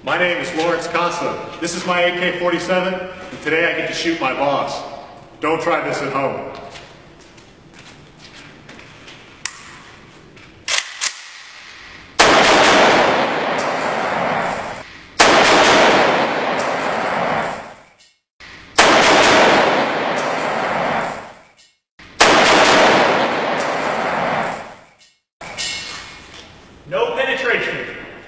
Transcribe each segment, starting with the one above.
My name is Lawrence Costa. This is my AK-47, and today I get to shoot my boss. Don't try this at home. No penetration.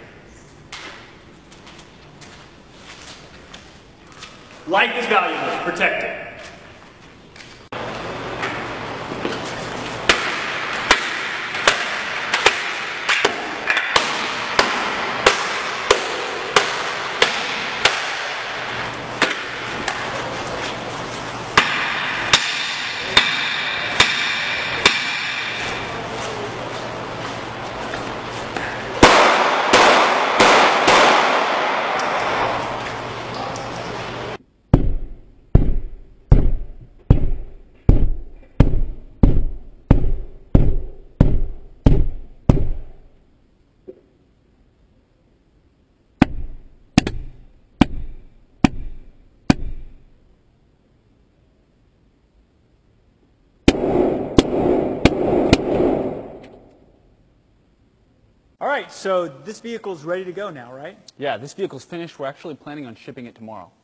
Life is valuable. Protect it. All right, so this vehicle's ready to go now, right? Yeah, this vehicle's finished. We're actually planning on shipping it tomorrow.